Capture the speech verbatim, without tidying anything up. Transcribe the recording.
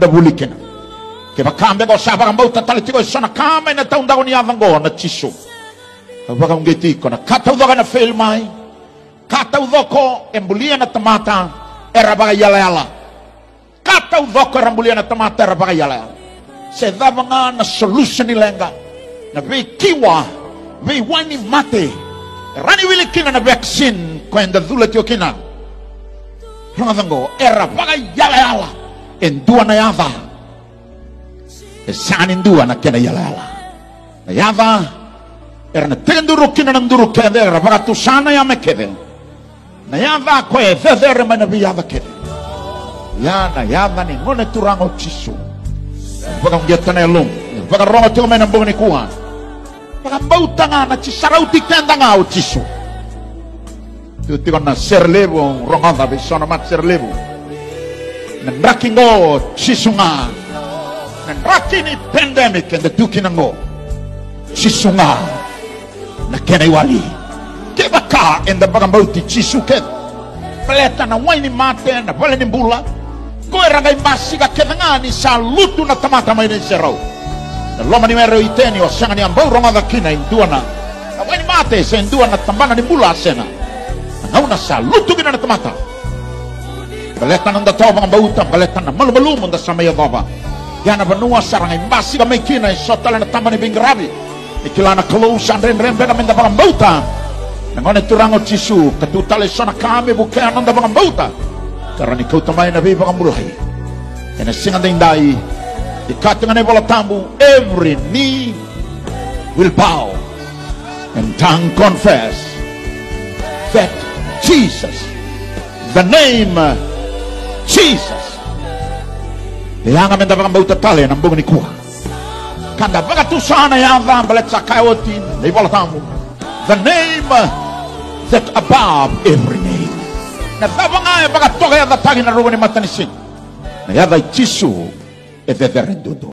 bulikina ke bakambe go saba kambau tatalitiko sona kama ina taunda go ni avango na chisu baka ngeti kona kata udoka na fail mai kata udoko embulia na tamata era baga yala yala kata udoko embulia na tamata era baga yala yala se dava nga na solution ilenga na be kiwa be wani mate rani wili kina na vaccine kwenda dhula tio kina rangango era baga yala yala endua na yava esani ndua na kena yala yala na yava era na tenduru kina na nduru kende era baga tusana ya mekede na yava kwe vedere mana bi yava kede ya na yava ni ngone turango chisu baga ngeta na lum baga rongo tio mena mboni kuwa baga mbauta nga na chisarauti kenda nga o chisu tu tiko na serlevo rongonda be sono mat serlevo na brakingo chisu nga na brakini pandemic and the tukinango chisu nga na kena iwali kebaka enda baga mbauti chisu ket peleta na waini mate na pole ni mbula koe ragai masika kedangani sa lutu na tamata mai serau na loma ni mero iteni o sanga ni ambau rongonda kina induana na waini mate se induana tambana ni mbula sena na una sa lutu kina na tamata peleta nanda tau baga mbauta peleta na malu malu munda sama ya baba yana banua sarangai masika mai kina isotala na tambani bingrabi ikilana kalousan ren ren bega menda baga mbauta nangone turango chisu katutale sona kame bukea nanda baga mbauta karena kau tamai na beba kamuluhai ena singa dai ikatanga ne bola tambu every knee will bow and tongue confess that Jesus, the name Jesus yanga menda baga mbauta tale na mbongo ni kuwa kanda baga tu sana ya vamba let's akayoti ne bola tambu the name that above every name na dava nga baga toga ya tagi na rogo ni matanisin na ya dai chisu e vederendudo